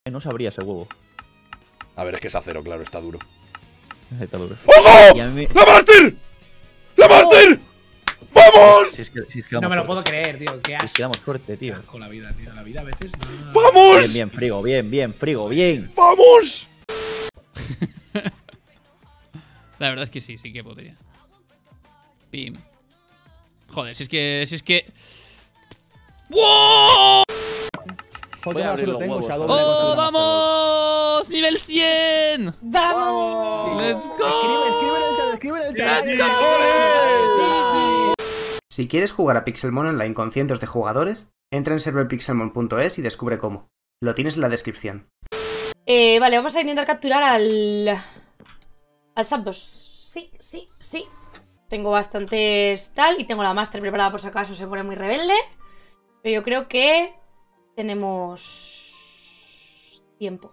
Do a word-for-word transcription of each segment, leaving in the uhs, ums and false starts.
no sabría ese huevo. A ver, es que es acero, claro, está duro. Está duro. ¡Ojo! Mí... ¡La Master! ¡La Master! ¡Vamos! Si es que, si es que no me lo suerte. puedo creer, tío. Qué Si es que damos suerte, tío. asco la vida, tío. La vida a veces. No... ¡Vamos! Bien, bien, Frigo, bien, bien, Frigo, bien. ¡Vamos! La verdad es que sí, sí que podría. Pim. Joder, si es que. Si es que. ¡Wow! Voy a abrir los huevos. ¡Oh, vamos! ¡Nivel cien! ¡Vamos! ¡Let's go! Escribe, escribe en el chat, escribe en el chat. ¡Let's go! Si quieres jugar a Pixelmon Online con cientos de jugadores, entra en server pixelmon punto es y descubre cómo. Lo tienes en la descripción. Eh, vale, vamos a intentar capturar al... Al Zapdos. Sí, sí, sí. Tengo bastantes tal y tengo la Master preparada por si acaso se pone muy rebelde. Pero yo creo que tenemos tiempo.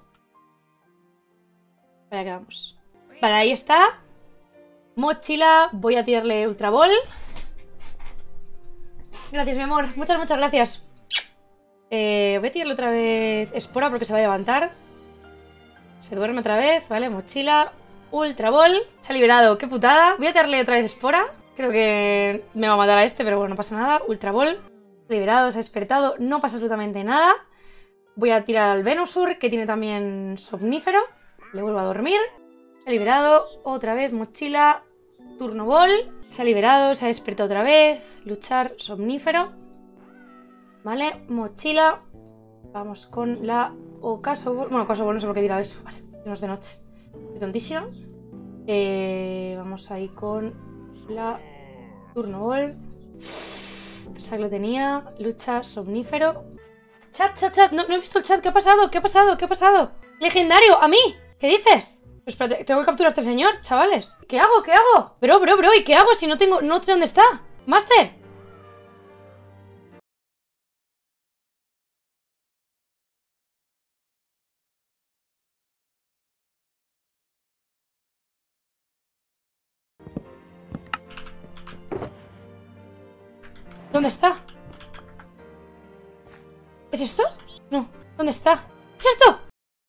Vaya que vamos. Vale, ahí está. Mochila, voy a tirarle Ultra Ball. Gracias, mi amor. Muchas, muchas gracias. Eh, voy a tirarle otra vez Espora porque se va a levantar. Se duerme otra vez, vale, mochila. Ultra Ball. Se ha liberado, qué putada. Voy a tirarle otra vez Espora. Creo que me va a matar a este, pero bueno, no pasa nada. Ultra Ball. Liberado, se ha despertado. No pasa absolutamente nada. Voy a tirar al Venusaur, que tiene también Somnífero. Le vuelvo a dormir. Se ha liberado. Otra vez mochila. Turno Ball. Se ha liberado, se ha despertado otra vez. Luchar, Somnífero. Vale, mochila. Vamos con la Ocaso Ball. Bueno, Ocaso Ball no sé por qué he tirado eso. Vale, no es de noche. Estoy tontísima. Eh, vamos ahí con la Turno Ball. Pensaba que lo tenía. Lucha, Somnífero. Chat, chat, chat. No, no he visto el chat. ¿Qué ha pasado? ¿Qué ha pasado? ¿Qué ha pasado? ¡Legendario! ¿A mí? ¿Qué dices? Pues espérate, tengo que capturar a este señor, chavales. ¿Qué hago? ¿Qué hago? Bro, bro, bro. ¿Y qué hago si no tengo... No sé dónde está? ¡Master! ¿Dónde está? ¿Es esto? No. ¿Dónde está? ¿Es esto?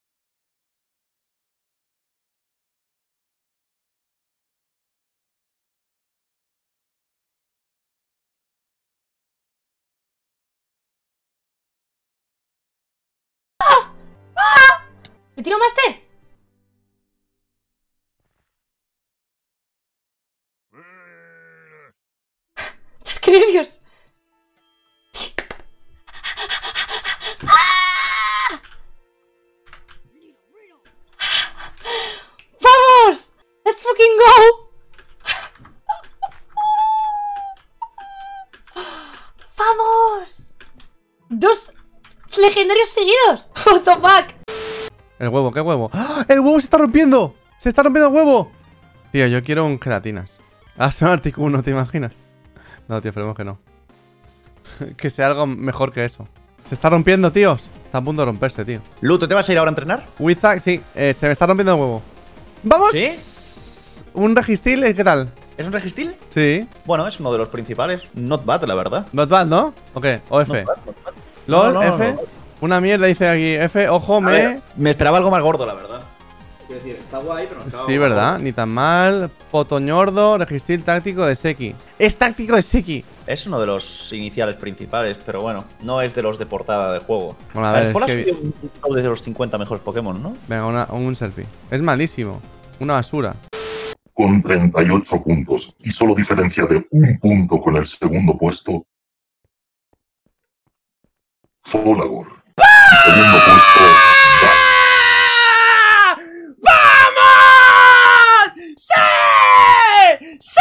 ¡Ah! ¡Ah! ¿Le tiro Master? ¡Chat, qué nervios! ¡Vamos! ¡Let's fucking go! ¡Vamos! ¡Dos legendarios seguidos! ¡What the fuck! El huevo, ¿qué huevo? ¡Ah! ¡El huevo se está rompiendo! ¡Se está rompiendo el huevo! Tío, yo quiero un gelatinas. Ah, son Articuno, ¿te imaginas? No, tío, esperemos que no. Que sea algo mejor que eso. Se está rompiendo, tíos. Está a punto de romperse, tío. Lu, ¿tú te vas a ir ahora a entrenar? Wizak, sí, eh, se me está rompiendo el huevo. ¡Vamos! ¿Sí? Un registil, ¿qué tal? ¿Es un registil? Sí. Bueno, es uno de los principales. Not bad, la verdad. Not bad, ¿no? ¿O qué? ¿O F? Not bad, not bad. LOL, No, no, no, F. no, no. Una mierda dice aquí. F, ojo, A me. ver, me esperaba algo más gordo, la verdad. Quiero decir, está guay, pero no está Sí, ¿verdad? Ni tan mal. Potoñordo, registil táctico de Seki. ¡Es táctico de Seki! Es uno de los iniciales principales, pero bueno, no es de los de portada de juego. Bueno, a ver, Paul ha es que... subido un top de los cincuenta mejores Pokémon, ¿no? Venga, una, un selfie. Es malísimo. Una basura. Con treinta y ocho puntos y solo diferencia de un punto con el segundo puesto, Folagor. Y segundo puesto, Dark. ¡Vamos! ¡Sí! ¡Sí!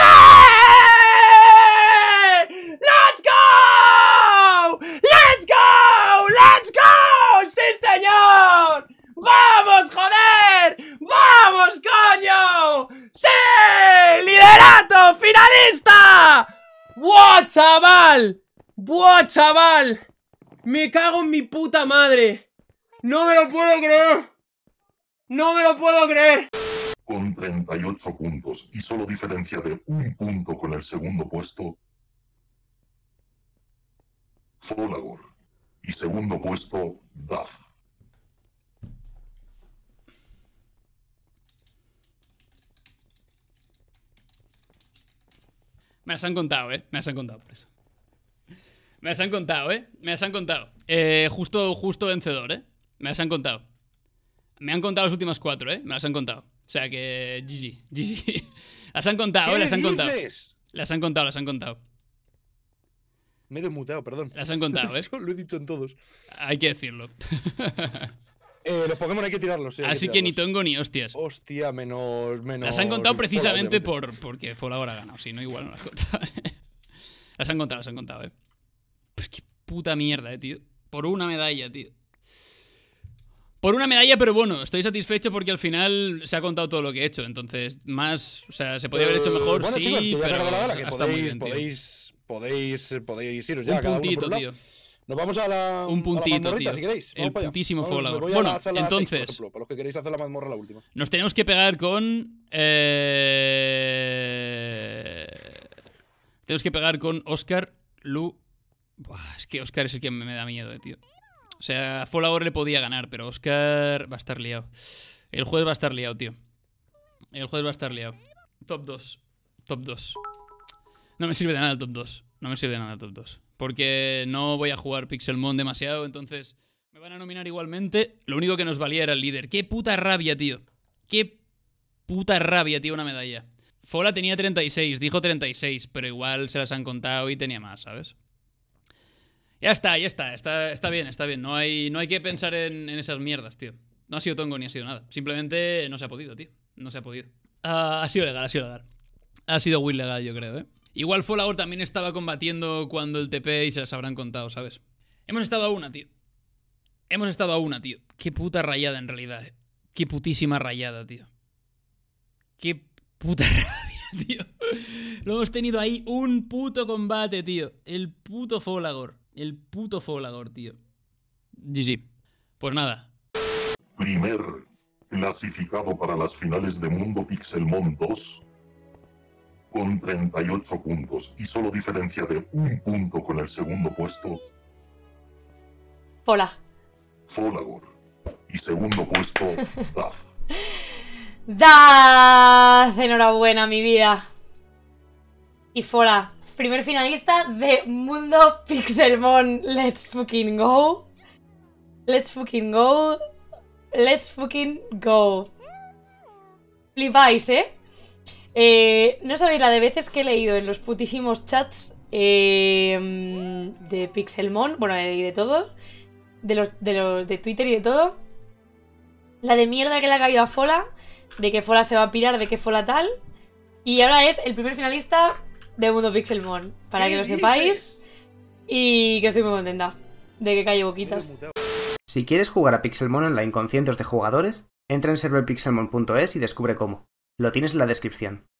¡Let's go! ¡Let's go! ¡Let's go! ¡Sí, señor! ¡Vamos, joder! ¡Vamos, coño! ¡Sí! ¡Liderato! ¡Finalista! ¡Buah, chaval! ¡Buah, chaval! Me cago en mi puta madre. No me lo puedo creer. No me lo puedo creer. Con treinta y ocho puntos y solo diferencia de un punto con el segundo puesto, Folagor. Y segundo puesto, Duff. Me las han contado, eh. Me las han contado por eso. Me las han contado, eh. Me las han contado. Eh, justo, justo vencedor, eh. Me las han contado. Me han contado las últimas cuatro, eh. Me las han contado. O sea que G G, G G. Las han contado, eh. Las han contado. Las han contado, las han contado. Me he desmuteado, perdón. Las han contado, eh. Lo he dicho en todos. Hay que decirlo. Eh, los Pokémon hay que tirarlos, sí, hay Así que, que ni tirarlos. tongo ni hostias. Hostia, menos. menos Las han contado Fallout, precisamente obviamente. por, porque Fallout ha ganado. Si no, igual no las contaban. Las han contado, las han contado, eh. Pues qué puta mierda, eh, tío. Por una medalla, tío. Por una medalla, pero bueno, estoy satisfecho porque al final se ha contado todo lo que he hecho. Entonces, más. O sea, se podría haber hecho mejor, bueno, sí, chicos, que ya se pero. acabó la gala, que está podéis, muy bien, tío. podéis, podéis, podéis iros ya. Un cada uno por puntito, un lado. tío. Nos vamos a la. Un puntito, a la mazmorrita, tío. si queréis. Vamos El para allá. putísimo Vamos, me Fallout. voy a Bueno, la sala entonces. seis, por ejemplo, para los que queréis hacer la mazmorra la última. Nos tenemos que pegar con. Eh... Tenemos que pegar con Oscar, Lu. Buah, es que Oscar es el que me da miedo, eh, tío. O sea, Fallout le podía ganar, pero Oscar va a estar liado. El juez va a estar liado, tío. El juez va a estar liado. Top dos. Top dos. No me sirve de nada el top dos. No me sirve de nada el top dos. Porque no voy a jugar Pixelmon demasiado, entonces me van a nominar igualmente. Lo único que nos valía era el líder. ¡Qué puta rabia, tío! ¡Qué puta rabia, tío! Una medalla. Fola tenía treinta y seis, dijo treinta y seis, pero igual se las han contado y tenía más, ¿sabes? Ya está, ya está, está, está bien, está bien. No hay, no hay que pensar en, en esas mierdas, tío. No ha sido tongo ni ha sido nada. Simplemente no se ha podido, tío. No se ha podido. Uh, ha sido legal, ha sido legal. Ha sido muy legal, yo creo, ¿eh? Igual Fallout también estaba combatiendo cuando el T P y se las habrán contado, ¿sabes? Hemos estado a una, tío. Hemos estado a una, tío. Qué puta rayada en realidad, ¿eh? Qué putísima rayada, tío. Qué puta rabia, tío. Lo hemos tenido ahí un puto combate, tío. El puto Folagor. El puto Folagor, tío. G G. Pues nada. Primer clasificado para las finales de Mundo Pixelmon dos con treinta y ocho puntos y solo diferencia de un punto con el segundo puesto, Fola. Folagor. Y segundo puesto, Daz. Daz, enhorabuena, mi vida. Y Fola, primer finalista de Mundo Pixelmon. Let's fucking go. Let's fucking go. Let's fucking go. Flipáis, ¿eh? Eh, no sabéis la de veces que he leído en los putísimos chats eh, de Pixelmon, bueno, y de todo, de los, de los de Twitter y de todo, la de mierda que le ha caído a Fola, de que Fola se va a pirar, de que Fola tal, y ahora es el primer finalista de Mundo Pixelmon, para que lo sepáis, y que estoy muy contenta de que calle boquitas. Si quieres jugar a Pixelmon Online con cientos de jugadores, entra en server pixelmon punto es y descubre cómo. Lo tienes en la descripción.